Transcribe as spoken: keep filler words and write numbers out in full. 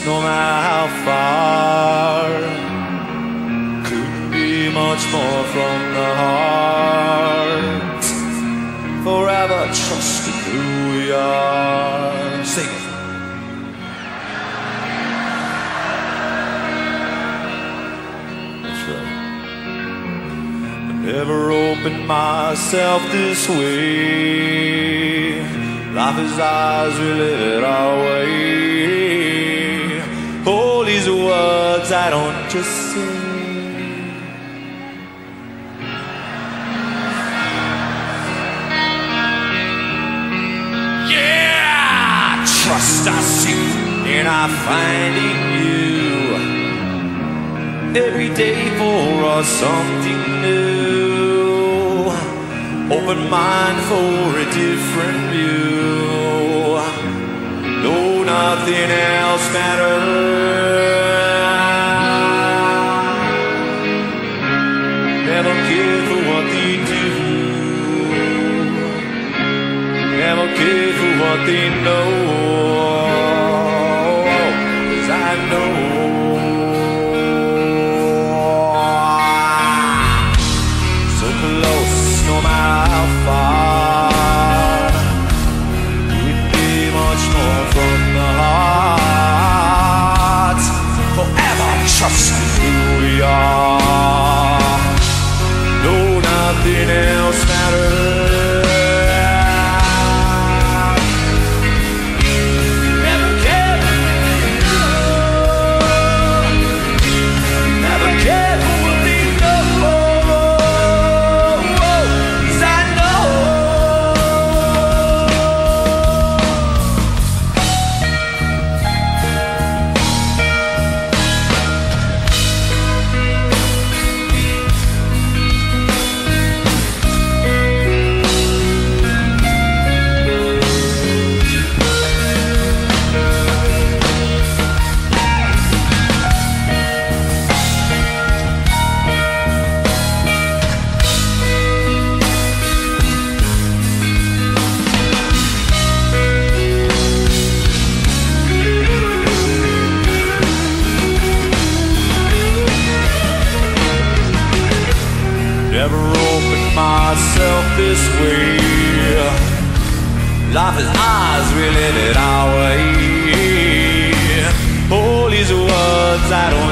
no matter how far. Couldn't be much more from the heart. Forever trusting who we are. Sing it. That's right. I never opened myself this way. Life is ours, we live it our way. All these words I don't just say. Yeah, trust I seek and I find in you. Every day for us something new. Open mind for a different view. No, nothing else matters. Never care for what they do. Never care for what they know. 'Cause I know so close, no matter how far. We'd be much more from the heart. Forever trusting who we are. No, nothing else matters. Never opened myself this way. Life is ours, we live it our way. All these words I don't